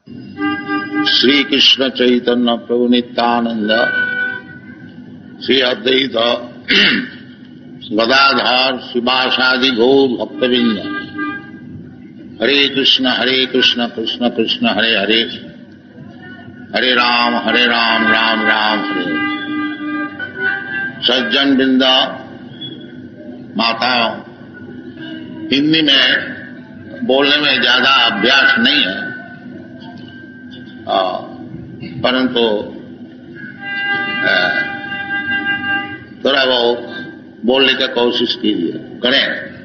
श्री कृष्ण चैतन्य प्रभु नित्यानंद, श्री अद्वैत गदाधर शिवासादि गौर भक्तवृंद, हरे कृष्ण कृष्ण कृष्ण हरे हरे, हरे राम राम राम हरे। सज्जन वृंदा, माता, हिंदी में बोलने में ज्यादा अभ्यास नहीं है, परंतु थोड़ा बहुत बोलने का कोशिश कीजिए, करें।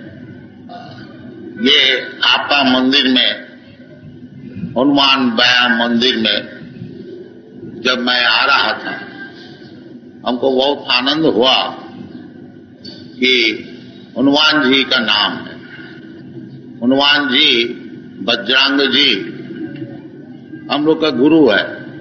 ये आपका मंदिर में, हनुमान व्यायाम मंदिर में जब मैं आ रहा था, हमको बहुत आनंद हुआ कि हनुमान जी का नाम है। हनुमान जी, बजरंग जी हम लोग का गुरु है,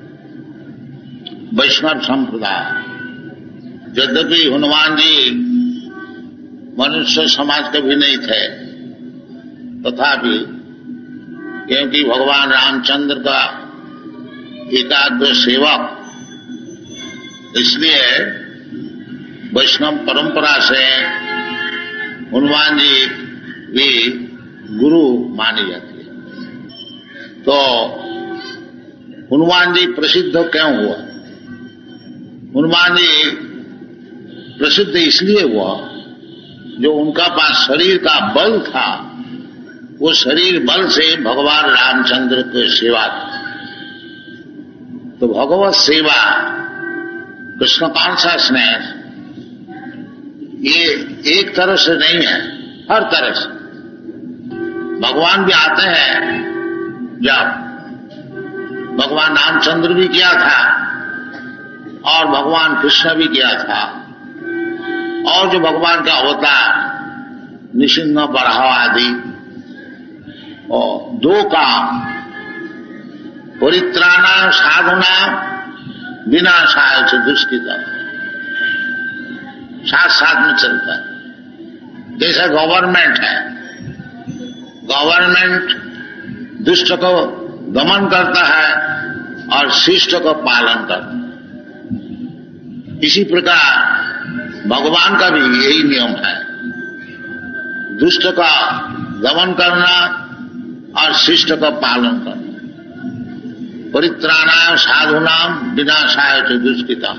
वैष्णव संप्रदाय। यद्यपि हनुमान जी मनुष्य समाज के भी नहीं थे, तथापि क्योंकि भगवान रामचंद्र का एकाग्र सेवक, इसलिए वैष्णव परंपरा से हनुमान जी भी गुरु मानी जाती है। तो हनुमान जी प्रसिद्ध क्यों हुआ? हनुमान जी प्रसिद्ध इसलिए हुआ जो उनका पास शरीर का बल था, वो शरीर बल से भगवान रामचंद्र की सेवा की। तो भगवत सेवा, कृष्ण कॉन्शसनेस, ये एक तरह से नहीं है, हर तरह से। भगवान भी आते हैं, जब भगवान रामचंद्र भी किया था और भगवान कृष्ण भी किया था, और जो भगवान का अवतार निसिंह बराह आदि, और दो काम, परित्राण साधना विनाशाय च दुष्कृता, साथ साथ में चलता है। जैसा गवर्नमेंट है, गवर्नमेंट दुष्ट को दमन करता है और शिष्ट का पालन करता है। इसी प्रकार भगवान का भी यही नियम है, दुष्ट का दमन करना और शिष्ट का पालन करना। परित्राणाय साधूनाम विनाशाय च दुष्कृता।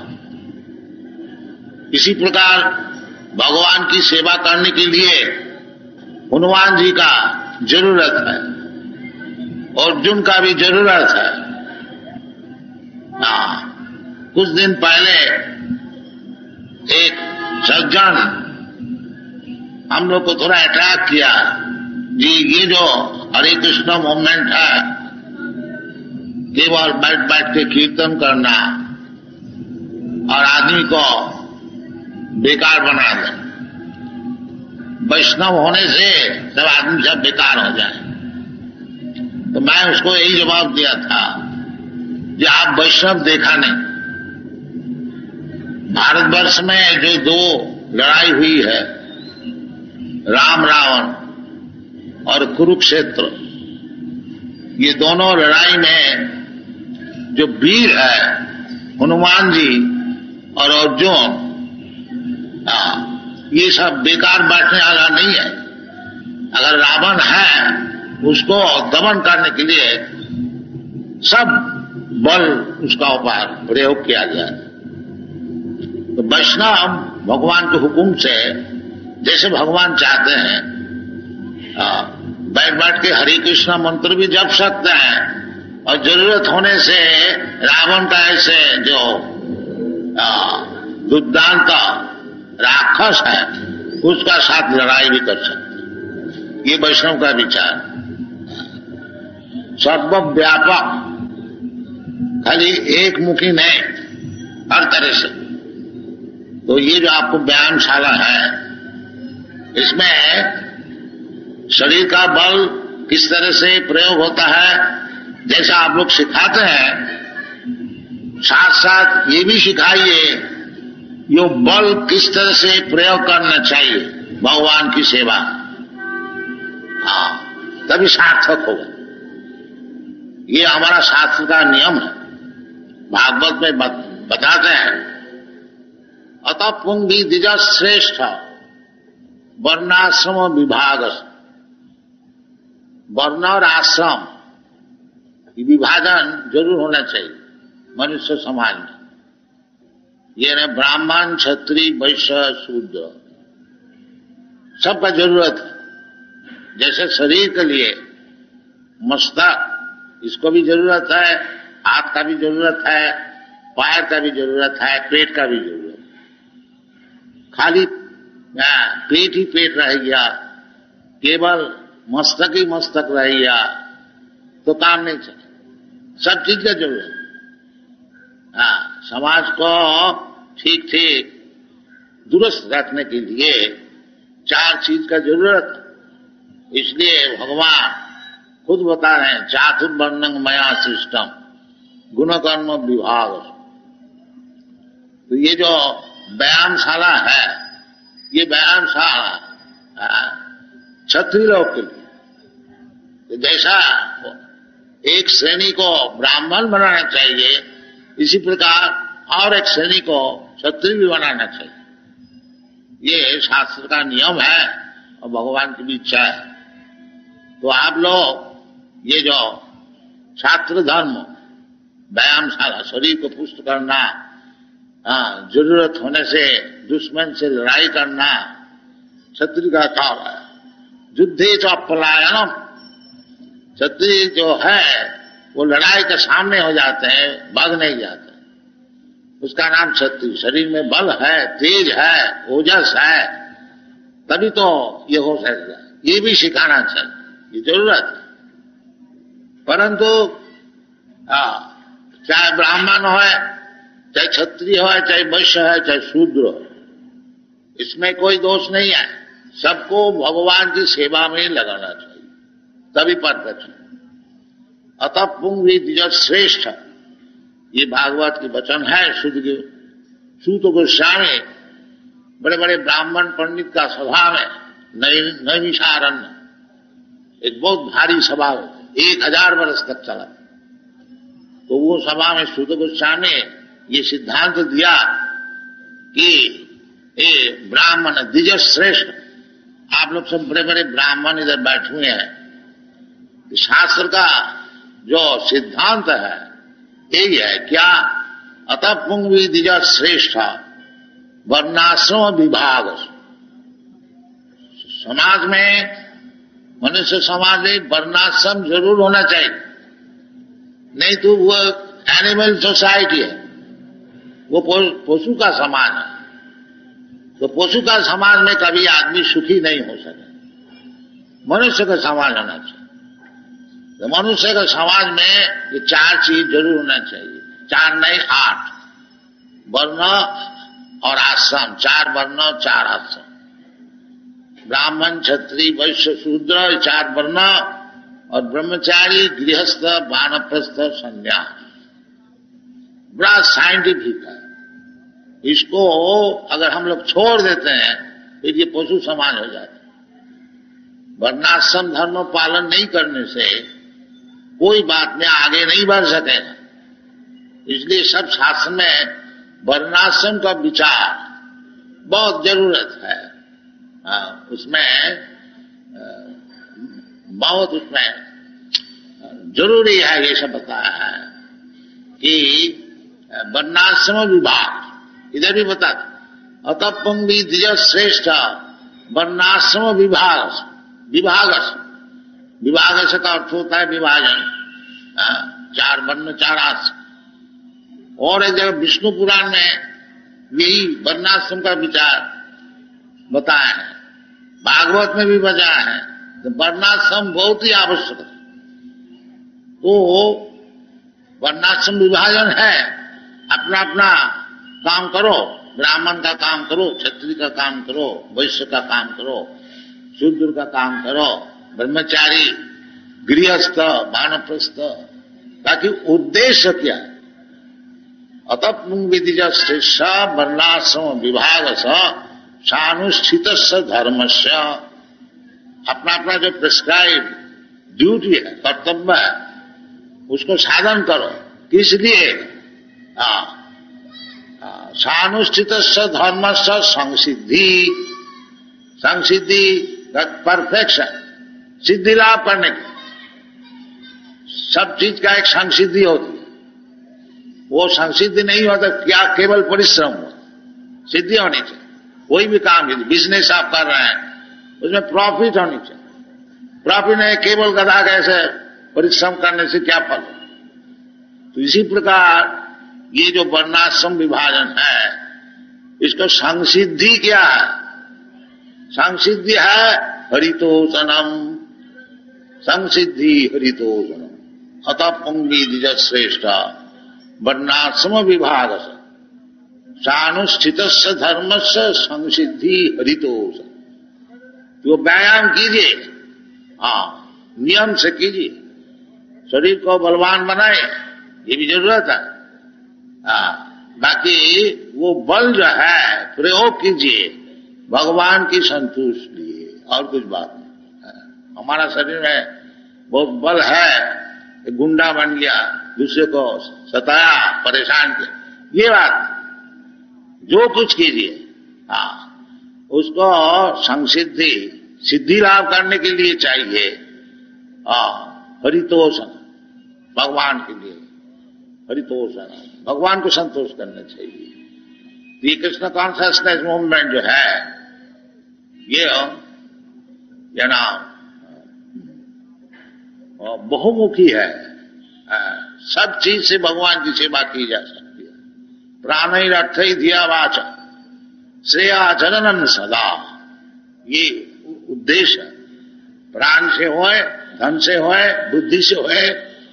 इसी प्रकार भगवान की सेवा करने के लिए हनुमान जी का जरूरत है, अर्जुन का भी जरूरत है। कुछ दिन पहले एक सज्जन हम लोग को थोड़ा अट्रैक्ट किया, जी ये जो हरे कृष्ण मूवमेंट है, केवल बैठ बैठ के कीर्तन करना और आदमी को बेकार बना दे, वैष्णव होने से सब आदमी सब बेकार हो जाए। तो मैं उसको यही जवाब दिया था कि आप वैष्णव देखा नहीं। भारतवर्ष में जो दो लड़ाई हुई है, राम रावण और कुरुक्षेत्र, ये दोनों लड़ाई में जो वीर है हनुमान जी और अर्जुन, ये सब बेकार बैठने वाला नहीं है। अगर रावण है, उसको दमन करने के लिए सब बल उसका ऊपर प्रयोग किया गया। तो वैष्णव भगवान के हुक्म से, जैसे भगवान चाहते हैं, बैठ बैठ के हरे कृष्ण मंत्र भी जप सकते हैं, और जरूरत होने से रावण का ऐसे जो दुर्दांत राक्षस है उसका साथ लड़ाई भी कर सकते। ये वैष्णव का विचार, सर्वव्यापक, खाली एक मुखी नहीं, हर तरह से। तो ये जो आपको व्यायामशाला है, इसमें शरीर का बल किस तरह से प्रयोग होता है, जैसा आप लोग सिखाते हैं, साथ साथ ये भी सिखाइए यो बल किस तरह से प्रयोग करना चाहिए भगवान की सेवा, तभी सार्थक होगा। ये हमारा शास्त्र का नियम है, भागवत में बताते हैं। अतः पुंगी द्विज श्रेष्ठ वर्णाश्रम विभाग, वर्ण और आश्रम विभाजन जरूर होना चाहिए मनुष्य समाज में। ये न ब्राह्मण क्षत्रिय वैश्य शूद्र सबका जरूरत है। जैसे शरीर के लिए मस्तक, इसको भी जरूरत है, हाथ का भी जरूरत है, पैर का भी जरूरत है, पेट का भी जरूरत है। खाली पेट ही पेट रह गया, केवल मस्तक ही मस्तक रह गया तो काम नहीं चले। सब चीज का जरूरत है। समाज को ठीक ठीक दुरुस्त रखने के लिए 4 चीज का जरूरत है। इसलिए भगवान खुद बता रहे हैं, चातुर्वर्ण्यं मया सृष्टम गुण कर्म विभाग। तो ये जो व्यायामशाला है, ये व्यायामशाला क्षत्रिय लोग के लिए, जैसा एक श्रेणी को ब्राह्मण बनाना चाहिए, इसी प्रकार और एक श्रेणी को क्षत्रिय भी बनाना चाहिए। ये शास्त्र का नियम है और भगवान की भी इच्छा है। तो आप लोग ये जो छात्र धर्म, व्यायामशाला, शरीर को पुष्ट करना, जरूरत होने से दुश्मन से लड़ाई करना क्षत्रिय का काम है। युद्धे च पलायनम, क्षत्रिय जो है वो लड़ाई के सामने हो जाते हैं, भाग नहीं जाते। उसका नाम क्षत्रिय। शरीर में बल है, तेज है, ओजस है, तभी तो ये हो सकता है। ये भी सिखाना चाहिए, ये जरूरत है। परंतु चाहे ब्राह्मण हो, चाहे क्षत्रिय हो, चाहे वैश्य है, चाहे शूद्र हो, इसमें कोई दोष नहीं है। सबको भगवान की सेवा में लगाना चाहिए, तभी परफेक्ट है। अतः पुंगी द्विज श्रेष्ठ, ये भागवत की वचन है। सूत गोस्वामी बड़े बड़े ब्राह्मण पंडित का सभा में नैमिषारण्य, एक बहुत भारी सभा, 1000 वर्ष तक चला। तो वो सभा में सूत गोस्वामी ये सिद्धांत दिया कि ये ब्राह्मण द्विज श्रेष्ठ। आप लोग सब बड़े बड़े ब्राह्मण इधर बैठे हुए हैं। शास्त्र का जो सिद्धांत है यही है, क्या? अतः पुंगी द्विज श्रेष्ठ वर्णाश्रम विभाग। समाज में, मनुष्य समाज में वर्णाश्रम जरूर होना चाहिए, नहीं तो वो एनिमल सोसाइटी है, वो पशु का समाज है। तो पशु का समाज में कभी आदमी सुखी नहीं हो सके। मनुष्य का समाज होना चाहिए। तो मनुष्य के समाज में ये 4 चीज जरूर होना चाहिए। 4 नहीं 8 वर्ण और आश्रम, 4 वर्ण 4 आश्रम। ब्राह्मण क्षत्रिय वैश्य शूद्र 4 वर्ण, और ब्रह्मचारी गृहस्थ वानप्रस्थ संन्यास। बड़ा साइंटिफिक है। इसको अगर हम लोग छोड़ देते हैं फिर ये पशु समाज हो जाता है। वर्णाश्रम धर्म पालन नहीं करने से कोई बात में आगे नहीं बढ़ सकेगा। इसलिए सब शास्त्र में वर्णाश्रम का विचार बहुत जरूरत है। उसमें बहुत उसमें जरूरी है। ये सब बताया है कि वर्णाश्रम विभाग, इधर भी बता दो। अतः पुंगी द्विज श्रेष्ठ वर्णाश्रम विभाग। विभाग से का अर्थ होता है विभाजन। 4 वर्ण 4 आश्रम। और एक जगह विष्णु पुराण में यही वर्णाश्रम का विचार बताया है, भागवत में भी बताया है। तो वर्णाश्रम बहुत ही आवश्यक है। तो वर्णाश्रम विभाजन है। अपना अपना काम करो, ब्राह्मण का काम करो, क्षत्रिय का काम करो, वैश्य का काम करो, शूद्र का काम करो, ब्रह्मचारी गृहस्थ वानप्रस्थ। ताकि उद्देश्य क्या है? अतः पुंगी द्विज श्रेष्ठ वर्णाश्रम विभाग सानुष्ठित धर्म से। अपना अपना जो प्रिस्क्राइब ड्यूटी है, कर्तव्य है, उसको साधन करो। किस लिए? सानुष्ठित धर्म संसिद्धि, संसिद्धि परफेक्शन, सिद्धि लाभ करने की। सब चीज का एक संसिद्धि होती है, वो संसिद्धि नहीं होता क्या केवल परिश्रम हो, सिद्धि होनी चाहिए। कोई भी काम, बिजनेस आप कर रहे हैं उसमें प्रॉफिट होनी चाहिए। प्रॉफिट नहीं, केवल गधा कैसे परिश्रम करने से क्या फल। तो इसी प्रकार ये जो वर्णाश्रम विभाजन है, इसको संसिद्धि क्या है? संसिद्धि है हरितोषणम, संसिद्धि हरितोषणम। अतः पंगी द्विज श्रेष्ठ वर्णाश्रम विभाग सानुष्ठित धर्म से संसिद्धि हरितोषण। तो व्यायाम कीजिए, नियम से कीजिए, शरीर को बलवान बनाए, ये भी जरूरत है। बाकी वो बल जो है प्रयोग कीजिए भगवान की संतुष्टि लिए, और कुछ बात नहीं। हमारा शरीर में बहुत बल है, गुंडा बन गया, दूसरे को सताया, परेशान किया, ये बात। जो कुछ कीजिए उसको संसिद्धि, सिद्धि लाभ करने के लिए चाहिए। हरितोषण, भगवान के लिए हरितोषण, भगवान को संतोष करना चाहिए। तो ये कृष्ण कॉन्शियसनेस मूवमेंट जो है ये ना बहुमुखी है। सब चीज से भगवान की सेवा की जा सकती है। प्राणैर अर्थै धिया वाचा श्रेया जननम सदा, ये उद्देश्य है। प्राण से होए, धन से होए, बुद्धि से होए,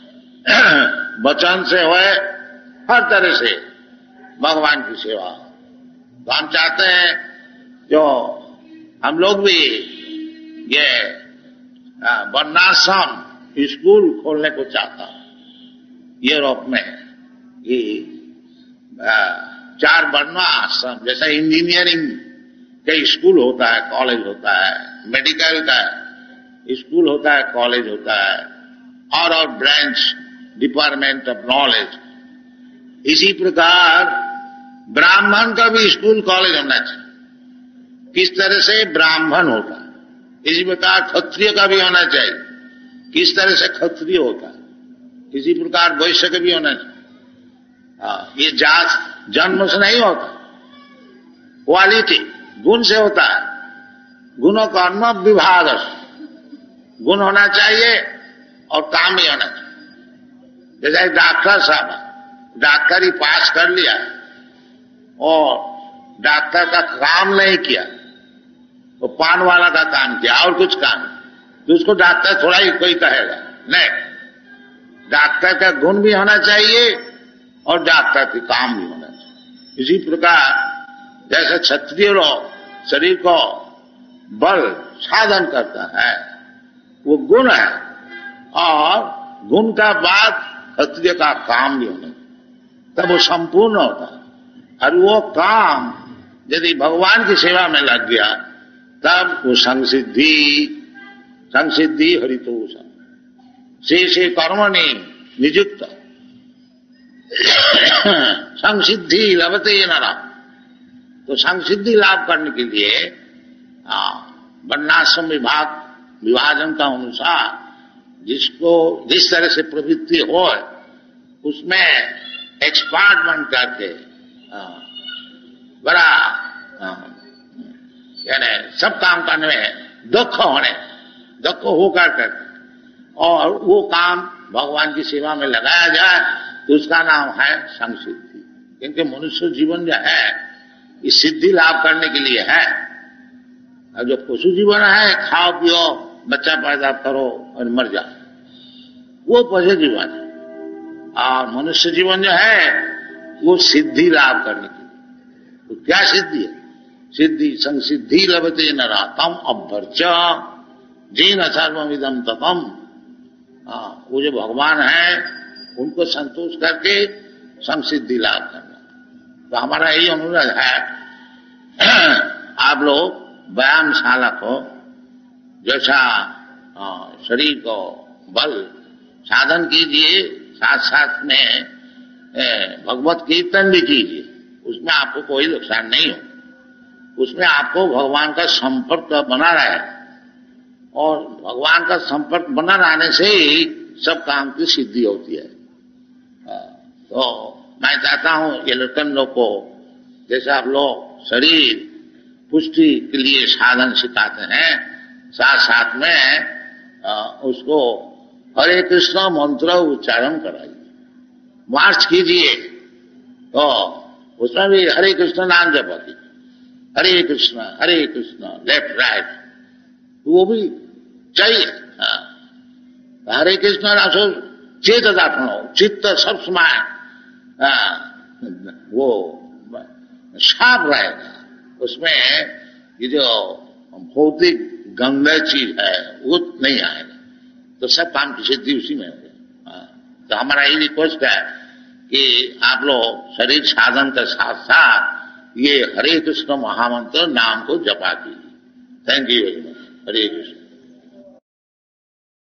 वचन से होए, हर तरह से भगवान की सेवा। तो हम चाहते हैं जो हम लोग भी ये वर्णाश्रम स्कूल खोलने को चाहता हूं यूरोप में। ये 4 वर्णाश्रम, जैसा इंजीनियरिंग का स्कूल होता है, कॉलेज होता है, मेडिकल का स्कूल होता है, कॉलेज होता है, और ब्रांच डिपार्टमेंट ऑफ नॉलेज। इसी प्रकार ब्राह्मण का भी स्कूल कॉलेज होना चाहिए। किस तरह से ब्राह्मण होता है, इसी प्रकार क्षत्रिय का भी होना चाहिए। किस तरह से क्षत्रिय होता है, इसी प्रकार वैश्य का भी होना चाहिए। ये जात जन्म से नहीं होता, क्वालिटी गुण से होता है। गुणों का अन्य विभाग, गुण होना चाहिए और काम ही होना चाहिए। जैसे डॉक्टर साहब डॉक्टरी पास कर लिया और डॉक्टर का काम नहीं किया, वो पान वाला का काम किया और कुछ काम, तो उसको डॉक्टर थोड़ा ही कोई कहेगा नहीं। डॉक्टर का गुण भी होना चाहिए और डॉक्टर के काम भी होना चाहिए। इसी प्रकार जैसे क्षत्रिय लोग शरीर को बल साधन करता है, वो गुण है, और गुण का बाद क्षत्रिय का काम भी होना चाहिए, तब वो संपूर्ण होता है। और वो काम यदि भगवान की सेवा में लग गया तब वो संसिद्धि हरितोषण से कर्मणि नियुक्त संसिद्धि लभते नरः। तो संसिद्धि लाभ करने के लिए वर्णाश्रम विभाजन का अनुसार जिसको जिस तरह से प्रवृत्ति हो उसमें एक्सपर्ट बन करके बड़ा यानी सब काम करने में दक्ष होकर करके, और वो काम भगवान की सेवा में लगाया जाए तो उसका नाम है संसिद्धि। क्योंकि मनुष्य जीवन जो है इस सिद्धि लाभ करने के लिए है। और जो पशु जीवन है खाओ पियो बच्चा पैदा करो और मर जाओ, वो पशु जीवन है। और मनुष्य जीवन जो है वो सिद्धि लाभ करने के लिए। तो क्या सिद्धि है? सिद्धि संसिद्धि लभते नरः तम अभ्यर्च जेन सर्वमिदं ततम। वो जो भगवान है उनको संतोष करके संसिद्धि लाभ करना। तो हमारा यही अनुरोध है, आप लोग व्यायामशाला को जैसा शरीर को बल साधन कीजिए, साथ साथ में भगवत कीर्तन भी कीजिए, उसमें आपको कोई नुकसान नहीं हो। उसमें आपको भगवान का संपर्क बना रहे, और भगवान का संपर्क बना रहने से ही सब काम की सिद्धि होती है। तो मैं चाहता हूं ये लड़कन लोग को, जैसे आप लोग शरीर पुष्टि के लिए साधन सिखाते हैं, साथ साथ में उसको हरे कृष्ण मंत्र उच्चारण कराइए, मार्च कीजिए। तो उसमें भी हरे कृष्ण नाम जप कीजिए, हरे कृष्ण लेफ्ट राइट, वो भी चाहिए। हरे कृष्ण रासो चेत दाखनो, चित्त सब समय वो साफ रहेगा, उसमें ये जो भौतिक गंदा चीज है वो नहीं आएगा, तो सब काम की सिद्धि उसी में होगा। तो हमारा ये रिक्वेस्ट है कि आप लोग शरीर साधन के साथ साथ ये हरे कृष्ण महामंत्र नाम को जपा कीजिए। Thank you very much. Hare Krishna.